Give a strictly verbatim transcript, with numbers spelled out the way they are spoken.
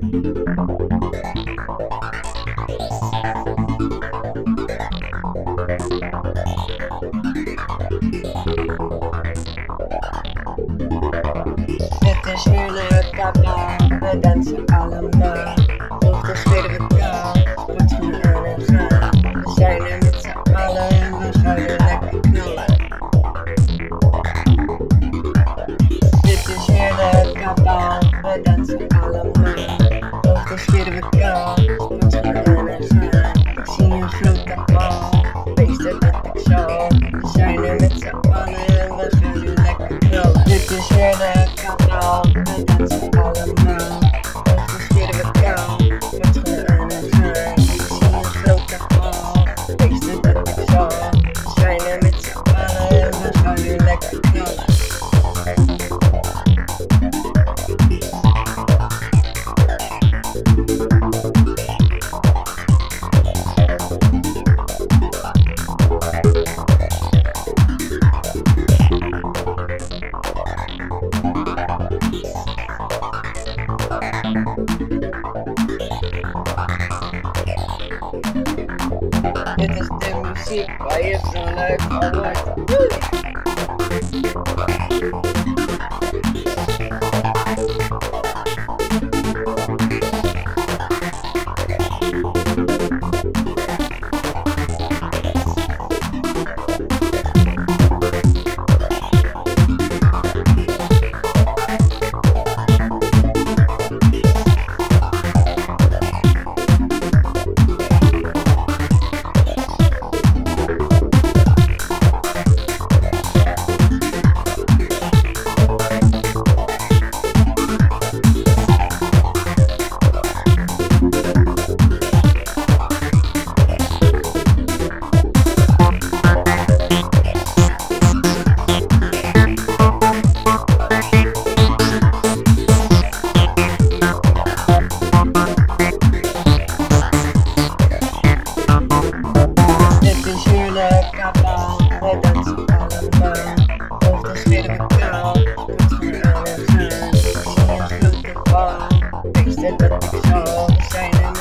Het is heerlijk kabaal, we dansen allemaal. Hoog de sfeer we kaal, sportschoenen aan en gaan. We zijn er met z'n allen en we gaan er lekker knallen. Dit is heerlijk kabaal, we dansen allemaal. Hoog de sfeer we kaal, sportschoenen aan en gaan. Ik zie een grote bal, feesten dat ik zal. We zijn er met z'n allen en we gaan er lekker knallen. Dit is heerlijk kabaal, we dansen allemaal. Hoog de sfeer we kaal, sportschoenen aan en gaan. Ik zie een grote bal, feesten dat ik zal. We zijn er met z'n allen en we gaan er lekker knallen. Dit is de muziek waar je zo leuk van wordt. Kabaal, we dansen allemaal. Hoog de sfeer we kaal, sportschoenen aan en gaan. Ik zie een grote bal, feesten dat ik zal. We zijn er